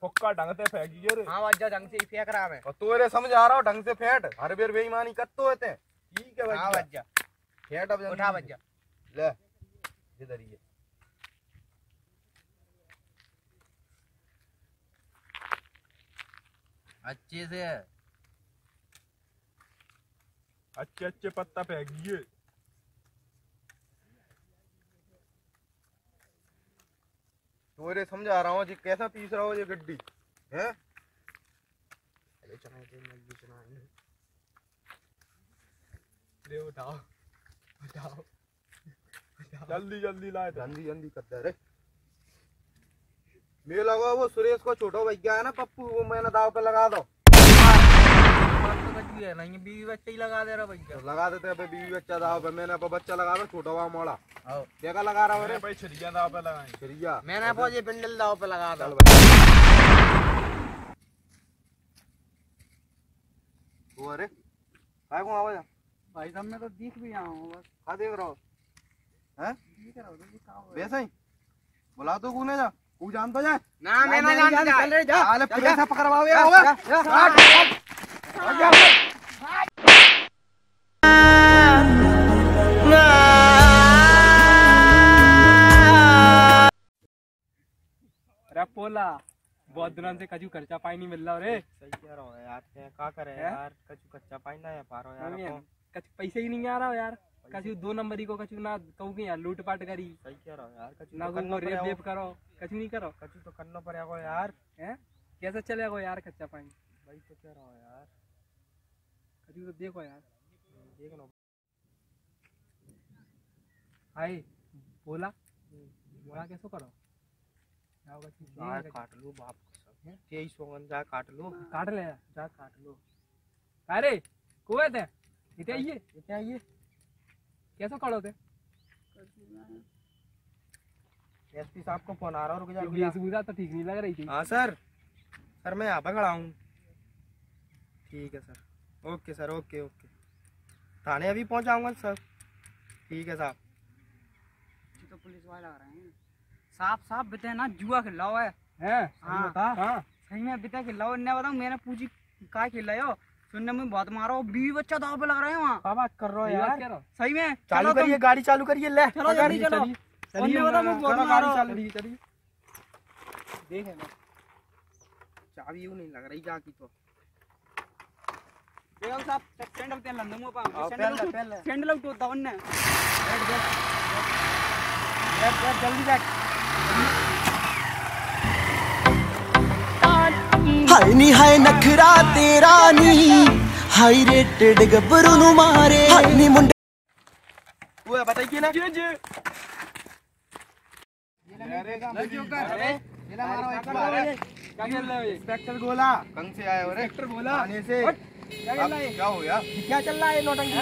हुक्का ढंग से फेंकी रे। हाँ वज्जा ढंग से ही फेंक रहा मैं। और तू रे समझा रहा हो ढंग से फेंट, हर बेर बेईमानी करते होते हैं। ठीक है हाँ वज्जा फेंट अब उठा वज्जा ले इधर ही अच्छे से अच्छे अच्छे पत्ता फेंकिए। तोरे समझा रहा हूँ जी कैसा पीस रहा हो ये गड्डी है। अरे उठाओ उठाओ जल्दी जल्दी लाए जल्दी जल्दी करते रे। मेरे लगा वो सुरेश को छोटा भैया है ना पप्पू, वो मैंने दाव पे लगा दो। है नहीं बीवी बच्चा ही लगा दे रहा भैया। तो लगा देते हैं बीवी बच्चा दाव पे, मैंने बच्चा लगा दो छोटा हुआ मोड़ा। क्या लगा रहा है भाई? छिड़िया दाव पे लगाए छिड़िया। मैंने ये पिंडल दाव पे लगा दो। वो अरे काय को आवाज भाई साहब मैं तो दिख भी आया हूँ बस। हाँ देख रहा हो हैं वैसा ही बुला तो कूने जा तू जान तो जाए ना मैं ना जानता। चल रे जा अरे पुलिस से पकड़वाओ ये अरे पोला बहुत दिनों से कछु खर्चा पाई नहीं मिल रहा रे। सही कह रहा हो यार, क्या करे यार, कछु कच्चा पाई ना है पारो यार, कछु पैसे ही नहीं आ रहा यार। कछु 2 नंबरी को कछु ना कहूँ कि यार लूट पाट करी। सही कह रहा हो यार, कछु ना को रेप वेप करो, कछु नहीं करो। कछु तो करना पड़ेगा यार। हैं कैसे चलेगा यार कच्चा पानी? भाई तो कह रहा हो यार, कछु तो देखो यार। देख लो हाय बोला बोला कैसे करो यार, काट लो बाप कसम 2300 जा काट लो। काट ले जा काट लो। अरे कोए थे इतने आइए कैसे करो थे? एसपी साहब को फोन आ रहा है, रुक जा वेशभूषा तो ठीक नहीं लग रही थी। हाँ सर मैं यहाँ पे खड़ा हूँ। ठीक है sir, okay sir, okay okay थाने अभी पहुँचाऊंगा सर। ठीक है साहब। तो पुलिस वाले आ रहे हैं। साफ बिते ना जुआ खिलाओ है। हाँ सही में बिता खिलाओ। इन्हें बताऊँ मैंने पूछी क्या खिलाओ, सुनने में बहुत मारो, बीवी बच्चा दाव पे लग रहे हैं वहाँ। बात कर रहे हो यार सही में। चालू करिए गाड़ी, चालू करिए। ले चलो जल्दी चलो। उन्हें बताऊँ मैं बहुत मारो। चलिए देखे ना चाबी यूँ नहीं लग रही जाकी तो। बेगम साहब सेंडल तेल लंदू पा पहले सेंडल आउट होता उन्हें। जल्दी बैठ। हाय नी हाय नखरा तेरा नी, हाई रेटेड गब्बरू नु मारे हाय नी मुंडे। वो बताइए ना जी क्या खेल रहे हो? इंस्पेक्टर गोला कहीं से आए हो रे? इंस्पेक्टर गोला थाने से क्या चल रहा है? क्या हो गया? क्या चल रहा है? नौटंकी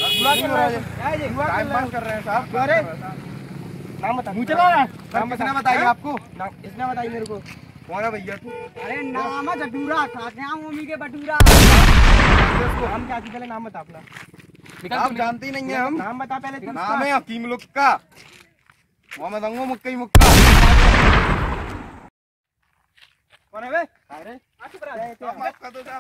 टाइम पास कर रहे हैं साहब। अरे नाम बता। मुझे नाम किसने बताया आपको? इसने बताई मेरे को। कौन है भैया तू? अरे नाम है जटूरा, खाते हैं मम्मी के बटूरा। नाम क्या? पहले नाम बता अपना। आप जानते ही नहीं है हम। नाम बता पहले। नाम है हकीम लुक्का, मोहम्मद अंगो मुक्का मुक्का। कौन है बे? अरे माफ कर दो साहब।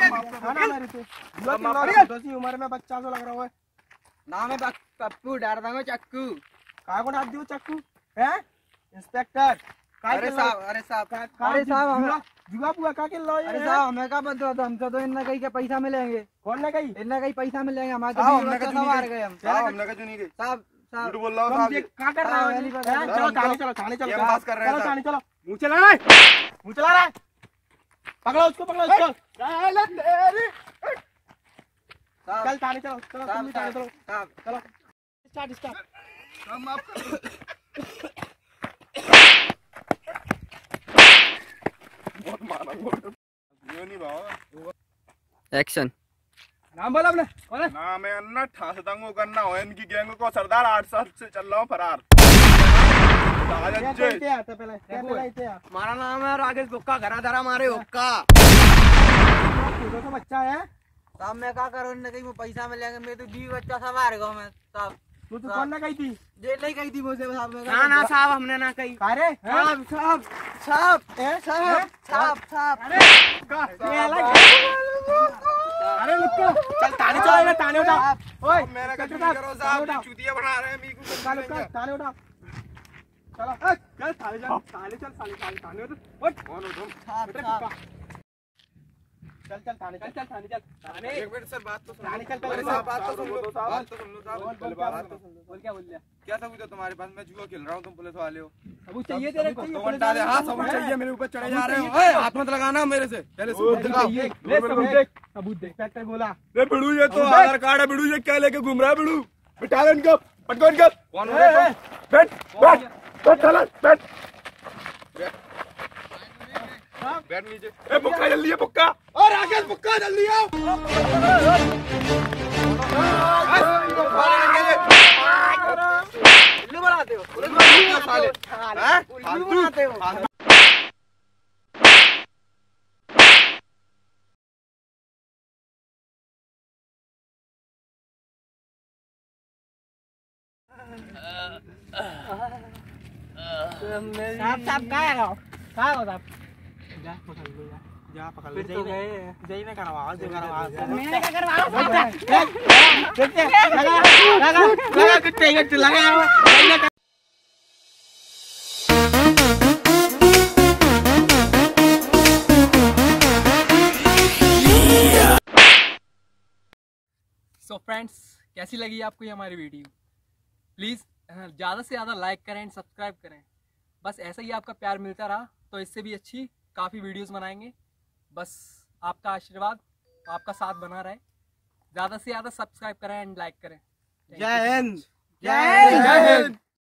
उम्र में बच्चा तो लग रहा है। नाम है पप्पू, डर दूंगा चक्कू। कहाँ को डाल दियो चक्कू है? इंस्पेक्टर अरे साहब जुआ पुआ का खेल रहा है? अरे साहब हमें क्या पता था, हमसे तो इनने कहीं के पैसा मिलेंगे। कौन ने कही? इनने कहीं पैसा मिलेंगे हमारे तो हमने बच्चा कहीं सवार गए हम। हमने कहीं नहीं गई। साहब झूठ बोल रहा हूँ साहब। ये क्या कर रहा है? चलो थाने चलो, थाने चलो। ये पास कर रहे हैं थाने चलो। मुँह चला रहा है, मुँह चला रहा है। पकड़ो उसको, पकड़ो उसको। चल थाने चलो, चलो तुम थाने चलो। चलो स्टार्ट स्टार्ट। बहुत मारा ये नहीं बाबा। एक्शन। नाम बोला अपने? कौन है? नाम है अन्ना ठास दंगो करना हो इनकी गैंग को सरदार 8 साल से चल रहा हूँ फरार। हमारा नाम है राकेश गुक्का, घरा धरा मारे हुक्का। बच्चा है साहब मैं क्या करूँ, इनने कहीं पैसा मिलेंगे, मैं तो 20 बच्चा सवार गया मैं साहब। तू तो कौन ना कही थी? जेल नहीं गई थी मुझे साहब। ना ना साहब हमने ना कही। अरे साहब साहब साहब साहब साहब साहब अरे लुक्का चल थाने चलो ना, थाने उठा। ओए मेरा कुछ नहीं करो साहब, चूतिया बना रहे हैं मीकू को। थाने उठा चलो। चल थाने चल, थाने चल, थाने उठ। कौन हो तुम? साहब चल चल थाने चल, थाने चल, थाने। एक मिनट सर, बात तो सुनो। थाने चल, अरे साहब बात तो सुन लो, बात तो सुन लो साहब। बोल क्या बोल लिया? क्या सबूत है तुम्हारे पास? मैं जुआ खेल रहा हूँ, तुम पुलिस वाले हो। सबूत चाहिए तेरे को? 2 घंटा दे। हाँ सबूत चाहिए, मेरे ऊपर चढ़े जा रहे हो। ओए हाथ मत लगाना मेरे से, पहले सबूत दिखाओ। सबूत देख। इंस्पेक्टर बोला रे बिड़ू, ये तो आधार कार्ड है बिड़ू, ये क्या लेके घूम रहा है बिड़ू? बिठा ले इनको, पटको इनको। कौन हो तुम? बैठ बैठ बैठ चला बैठ बैठ नीचे। ए बुक्का जल्दी है, बुक्का। और राकेश बुक्का जल्दी आओ। उल्लू बनाते हो, साले हैं? उल्लू बनाते हो। साहब साहब कहाँ हो साहब? जा पकड़ लो, जा पकड़ लो। फिर तो गए। जई ने करवाओ, जो करवाओ। मैंने क्या करवाया? लगा कुत्ते का लगा। सो फ्रेंड्स, कैसी लगी आपको ये हमारी वीडियो? प्लीज़ ज़्यादा से ज़्यादा लाइक करें एंड सब्सक्राइब करें। बस ऐसा ही आपका प्यार मिलता रहा तो इससे भी अच्छी काफ़ी वीडियोस बनाएंगे। बस आपका आशीर्वाद, आपका साथ बना रहे। ज़्यादा से ज़्यादा सब्सक्राइब करें एंड लाइक करें। जय हिंद। जय हिंद।